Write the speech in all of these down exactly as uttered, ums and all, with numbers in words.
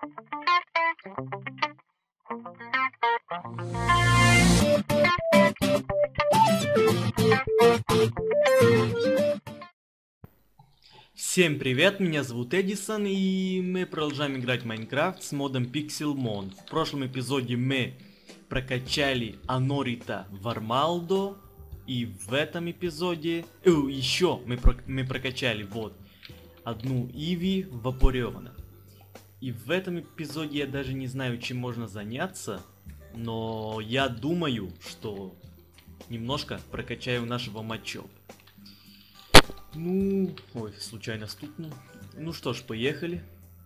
Всем привет, меня зовут Эдисон, и мы продолжаем играть в Майнкрафт с модом Pixelmon. В прошлом эпизоде мы прокачали Анорита Вармалдо, и в этом эпизоде э, еще мы, про мы прокачали вот одну Иви Вапоревана. И в этом эпизоде я даже не знаю, чем можно заняться, но я думаю, что немножко прокачаю нашего Мачопа. Ну, ой, случайно стукнул. Ну что ж, поехали.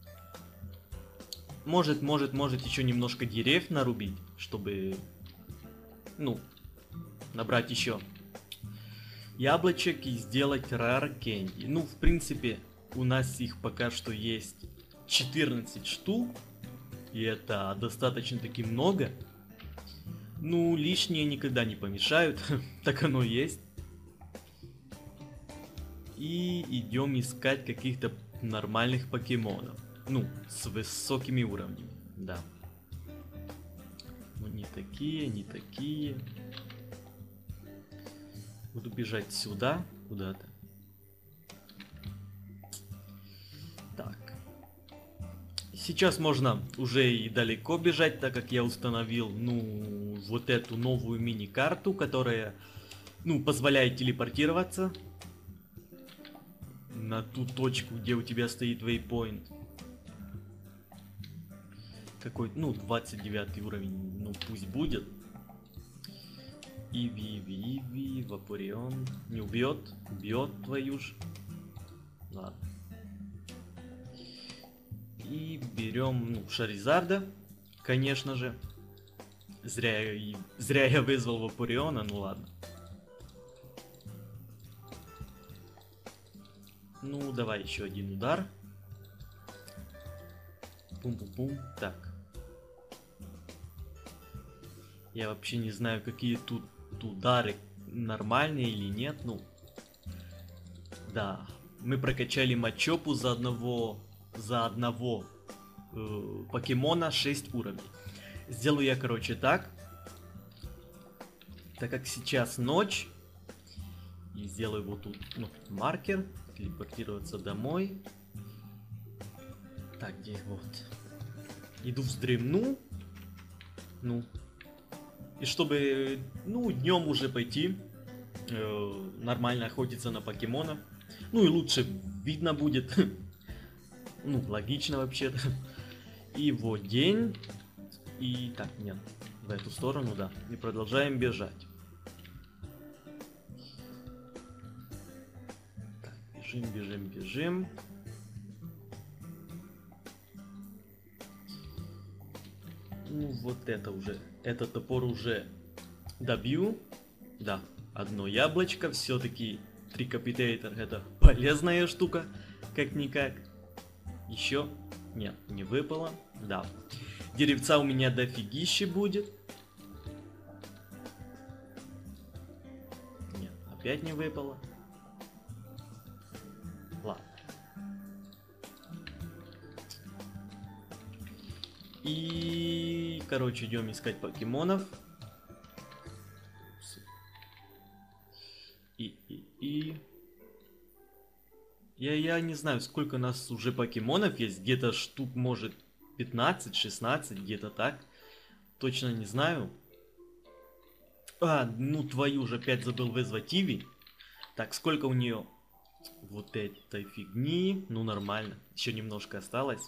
Может, может, может еще немножко деревьев нарубить, чтобы, ну, набрать еще яблочек и сделать рар кенди. Ну, в принципе, у нас их пока что есть четырнадцать штук, и это достаточно таки много. Ну, лишние никогда не помешают, так оно и есть. И идем искать каких-то нормальных покемонов. Ну, с высокими уровнями, да. Ну, не такие, не такие. Буду бежать сюда, куда-то. Так. Сейчас можно уже и далеко бежать, так как я установил, ну, вот эту новую мини-карту, которая, ну, позволяет телепортироваться на ту точку, где у тебя стоит вейпоинт. Какой, ну, двадцать девятый уровень, ну, пусть будет. Иви, Иви, Иви, Вапорион. Не убьет? Убьет твою ж. Ладно. И берем, ну, Шаризарда, конечно же. Зря я, зря я вызвал Вапориона, ну ладно. Ну, давай еще один удар. Пум-пум-пум. Так. Я вообще не знаю, какие тут удары нормальные или нет. Ну, да. Мы прокачали Мачопу за одного, за одного э, покемона шесть уровней. Сделаю я, короче, так. Так как сейчас ночь. И сделаю вот тут, ну, маркер. Телепортироваться домой. Так, где вот? Иду вздремну. Ну. И чтобы, ну, днем уже пойти э, нормально охотиться на покемонов. Ну и лучше видно будет. Ну, логично вообще-то. И вот день. И так, нет. В эту сторону, да. И продолжаем бежать. Бежим, бежим, бежим. Ну, вот это уже. Этот топор уже добью. Да, одно яблочко. Все-таки трикапитейтер это полезная штука. Как-никак. Еще? Нет, не выпало. Да. Деревца у меня дофигище будет. Нет, опять не выпало. Ладно. И, короче, идем искать покемонов. И, и, и... Я, я не знаю, сколько у нас уже покемонов есть. Где-то штук, может, пятнадцать-шестнадцать, где-то так. Точно не знаю. А, ну твою же опять забыл вызвать Иви. Так, сколько у нее? Вот этой фигни. Ну, нормально. Еще немножко осталось.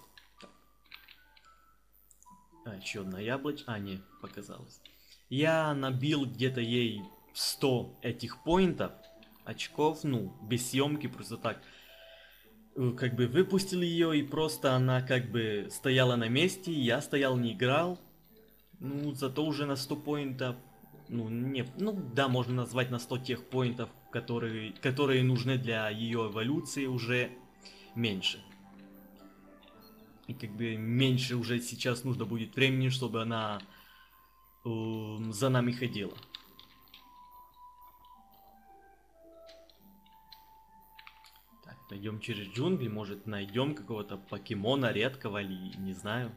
А, еще одна яблочко. А, не, показалось. Я набил где-то ей сто этих поинтов. Очков, ну, без съемки, просто так. Как бы выпустил ее, и просто она как бы стояла на месте. Я стоял, не играл. Ну, зато уже на сто поинтов. Ну, не, ну да, можно назвать на сто тех поинтов, которые, которые нужны для ее эволюции, уже меньше. И как бы меньше уже сейчас нужно будет времени, чтобы она э, за нами ходила. Так, Пойдем через джунгли, может найдем какого-то покемона редкого или не знаю.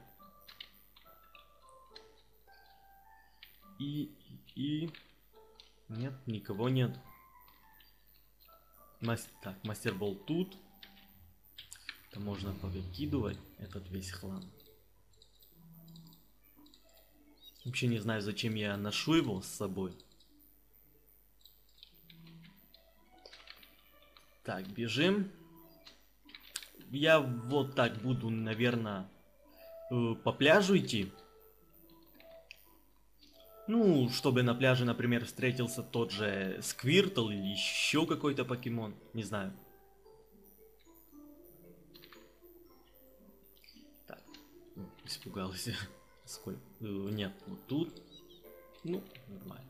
И, и... Нет, никого нет. Мас... Так, мастербол тут. Это можно повыкидывать, этот весь хлам. Вообще не знаю, зачем я ношу его с собой. Так, бежим. Я вот так буду, наверное, по пляжу идти. Ну, чтобы на пляже, например, встретился тот же Сквиртл или еще какой-то покемон. Не знаю. Так, испугался. Сколько? Нет, вот тут. Ну, нормально.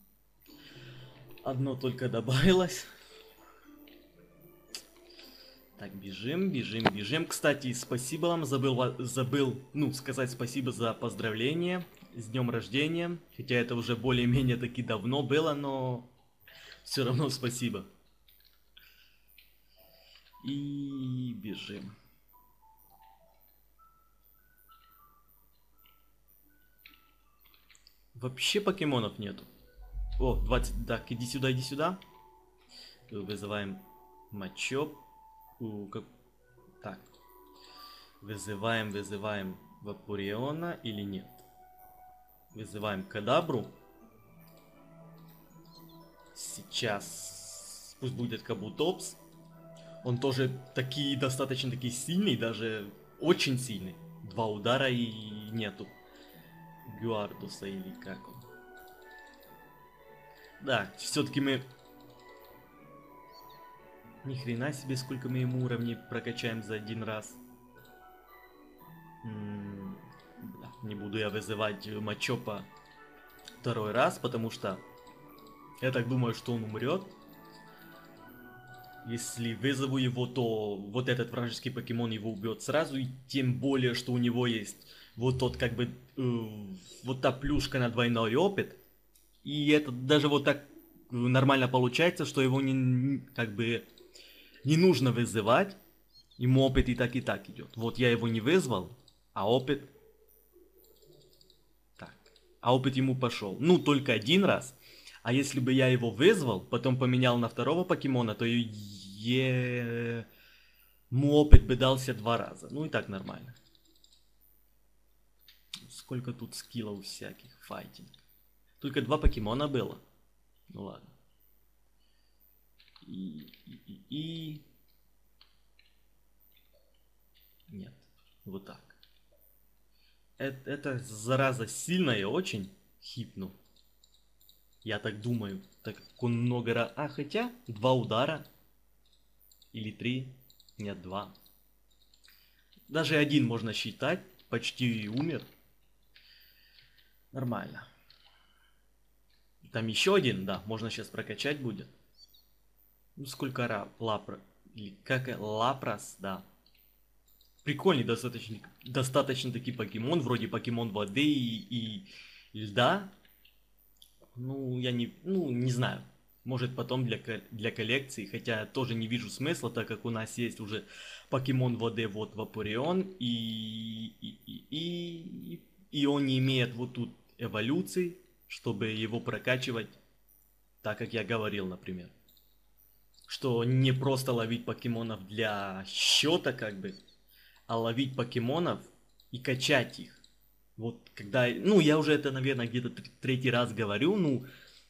Одно только добавилось. Так, бежим, бежим, бежим. Кстати, спасибо вам. Забыл, забыл, ну, сказать спасибо за поздравление с днем рождения. Хотя это уже более-менее таки давно было, но все равно спасибо. И бежим. Вообще покемонов нету. О, двадцать. Так, иди сюда, иди сюда. Вызываем Мачоп. У, как... Так. Вызываем, вызываем Вапуриона или нет? Вызываем Кадабру. Сейчас. Пусть будет Кабутопс. Он тоже таки, достаточно таки сильный, даже очень сильный. Два удара и нету Гюардуса или как он. Да, все-таки мы... Ни хрена себе, сколько мы ему уровней прокачаем за один раз. М-м, да, не буду я вызывать Мачопа второй раз, потому что я так думаю, что он умрет. Если вызову его, то вот этот вражеский покемон его убьет сразу, и тем более, что у него есть вот тот как бы э, вот та плюшка на двойной опыт. И это даже вот так нормально получается, что его не как бы не нужно вызывать, ему опыт и так и так идет. Вот я его не вызвал, а опыт... Так, а опыт ему пошел. Ну, только один раз. А если бы я его вызвал, потом поменял на второго покемона, то ему опыт бы дался два раза. Ну и так нормально. Сколько тут скиллов всяких, файтинг. Только два покемона было. Ну ладно. И, и, и, и... Нет, вот так. Это, это зараза сильная очень, хипну. Я так думаю, так как он много раз... А, хотя, два удара. Или три. Нет, два. Даже один можно считать. Почти умер. Нормально. Там еще один, да, можно сейчас прокачать будет. Ну, сколько ра... Лапра... Или как... Лапрос, да. Прикольный достаточно, достаточно таки покемон. Вроде покемон воды и, и льда. Ну, я не... Ну, не знаю. Может потом для, для коллекции. Хотя тоже не вижу смысла, так как у нас есть уже покемон воды, вот Вапурион. И... И, и, и, и он не имеет вот тут эволюции, чтобы его прокачивать. Так как я говорил, например. Что не просто ловить покемонов для счета, как бы, а ловить покемонов и качать их. Вот когда, ну, я уже это, наверное, где-то третий раз говорю, ну,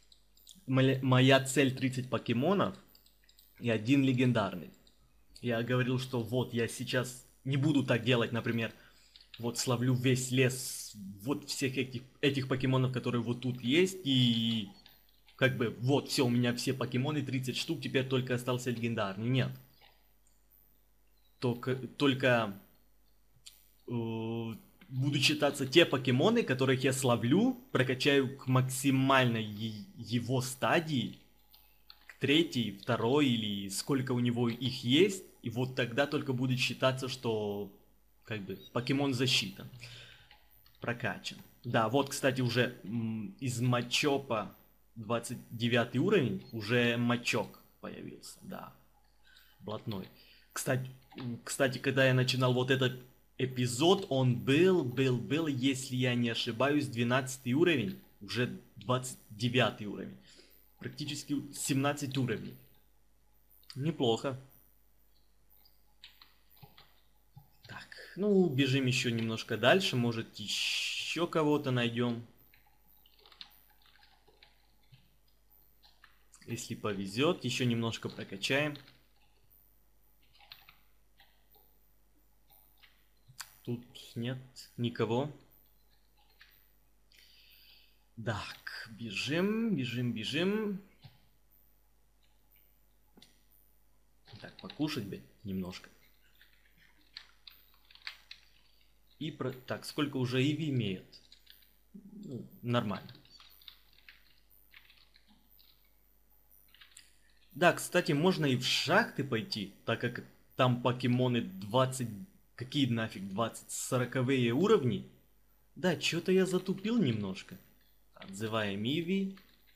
моя цель тридцать покемонов и один легендарный. Я говорил, что вот я сейчас не буду так делать, например, вот словлю весь лес, вот всех этих, этих покемонов, которые вот тут есть, и... Как бы, вот, все, у меня все покемоны, тридцать штук, теперь только остался легендарный. Нет. Только, только э, будут считаться те покемоны, которых я словлю, прокачаю к максимальной его стадии, к третьей, второй или сколько у него их есть, и вот тогда только будет считаться, что, как бы, покемон засчитан, прокачан. Да, вот, кстати, уже м, из Мачопа двадцать девятый уровень, уже Мачок появился, да, блатной. Кстати, кстати, когда я начинал вот этот эпизод, он был, был, был, если я не ошибаюсь, двенадцатый уровень, уже двадцать девятый уровень. Практически семнадцать уровней. Неплохо. Так, ну, бежим еще немножко дальше, может еще кого-то найдем. Если повезет, еще немножко прокачаем. Тут нет никого. Так, бежим, бежим, бежим. Так, покушать бы немножко. И про... Так, сколько уже Иви имеет? Ну, нормально. Да, кстати, можно и в шахты пойти, так как там покемоны двадцать... Какие нафиг двадцать сороковые уровни? Да, что-то я затупил немножко. Отзываем Иви.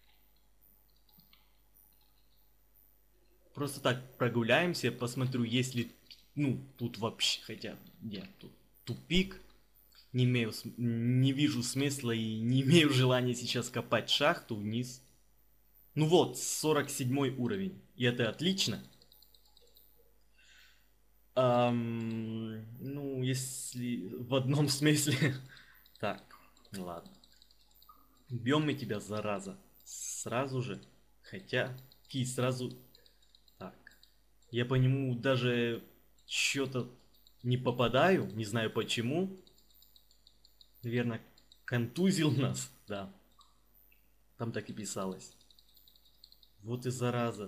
Просто так прогуляемся, посмотрю, есть ли... Ну, тут вообще, хотя... Нет, тут тупик. Не, имею, не вижу смысла и не имею желания сейчас копать шахту вниз. Ну вот, сорок седьмой уровень. И это отлично. Ам, ну, если в одном смысле... Так, ладно. Бьем мы тебя, зараза. Сразу же. Хотя, ки сразу... Так. Я по нему даже что-то не попадаю. Не знаю почему. Наверное, контузил нас. Да. Там так и писалось. Вот и зараза.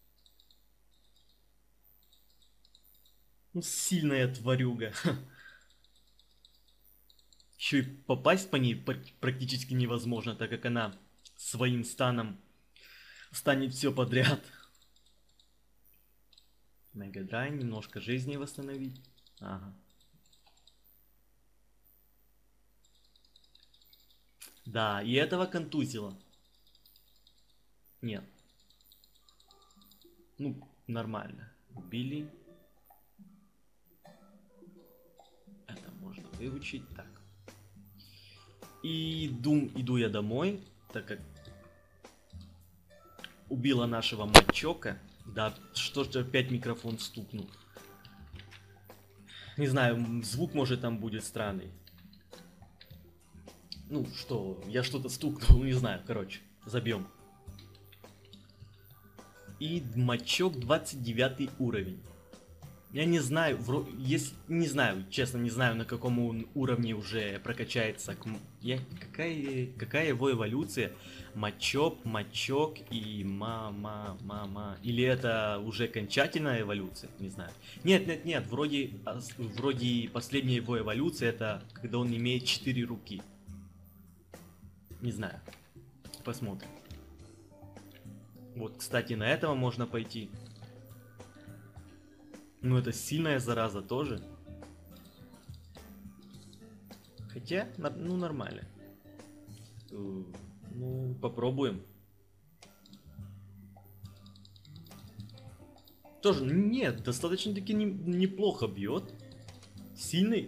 Ну, сильная тварюга. Еще и попасть по ней практически невозможно, так как она своим станом станет все подряд. Мегадрайн, немножко жизни восстановить. Ага. Да, и этого контузило. Нет. Ну, нормально. Убили. Это можно выучить. Так. И дум, иду я домой, так как убила нашего мачока. Да, что ж опять микрофон стукнул. Не знаю, звук может там будет странный. Ну что, я что-то стукнул, не знаю, короче, забьем. И мачок двадцать девятый уровень. Я не знаю, вро... если... не знаю, честно, не знаю, на каком он уровне уже прокачается. Я... Какая... Какая его эволюция? Мачоп, мачок и ма-ма-ма-ма. Или это уже окончательная эволюция? Не знаю. Нет, нет, нет, вроде, вроде последняя его эволюция это когда он имеет четыре руки. Не знаю. Посмотрим. Вот, кстати, на этого можно пойти. Ну, это сильная зараза тоже. Хотя, ну, нормально. Ну, попробуем. Тоже, нет, достаточно-таки не, неплохо бьет. Сильный.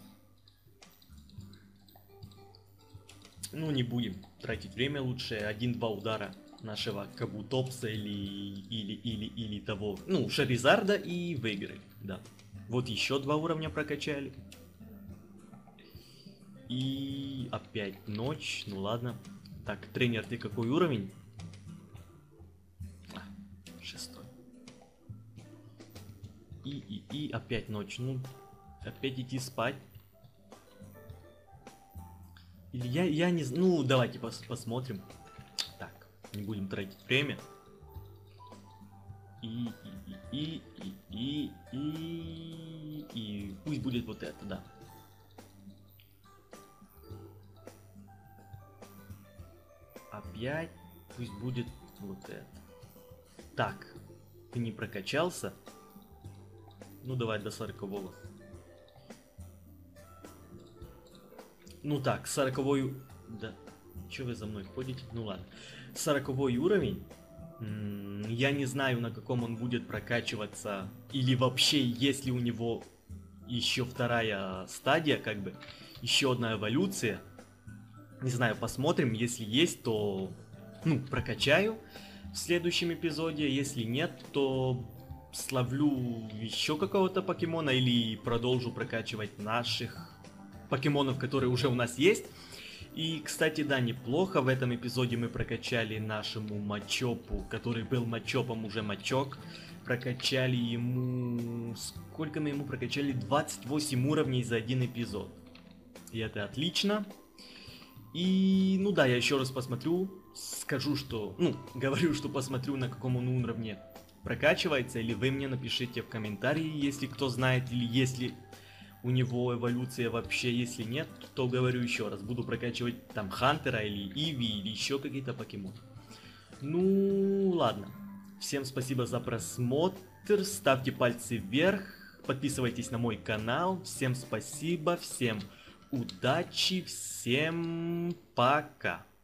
Ну, не будем тратить время, лучше один-два удара нашего Кабутопса или, или, или, или того, ну, Шаризарда и выиграли, да. Вот еще два уровня прокачали. И опять ночь, ну ладно. Так, тренер, ты какой уровень? А, шестой. И, и, и опять ночь, ну, опять идти спать. Или я, я не знаю, ну, давайте пос посмотрим. Так, не будем тратить время. И, и, и, и, и, и, и, пусть будет вот это, да. Опять пусть будет вот это. Так, ты не прокачался? Ну, давай до сорокового. Ну так, сороковой... Да. Че вы за мной ходите? Ну ладно. Сороковой уровень. М, Я не знаю, на каком он будет прокачиваться, или вообще, есть ли у него еще вторая стадия, как бы, еще одна эволюция. Не знаю, посмотрим. Если есть, то, ну, прокачаю в следующем эпизоде. Если нет, то словлю еще какого-то покемона или продолжу прокачивать наших покемонов, которые уже у нас есть. И, кстати, да, неплохо. В этом эпизоде мы прокачали нашему Мачопу, который был Мачопом, уже Мачок. Прокачали ему... Сколько мы ему прокачали? двадцать восемь уровней за один эпизод. И это отлично. И, ну да, я еще раз посмотрю, скажу, что, ну, говорю, что посмотрю, на каком он уровне прокачивается, или вы мне напишите в комментарии, если кто знает, или если у него эволюция вообще, если нет, то говорю еще раз, буду прокачивать там Хантера или Иви, или еще какие-то покемоны. Ну, ладно. Всем спасибо за просмотр, ставьте пальцы вверх, подписывайтесь на мой канал, всем спасибо, всем удачи, всем пока.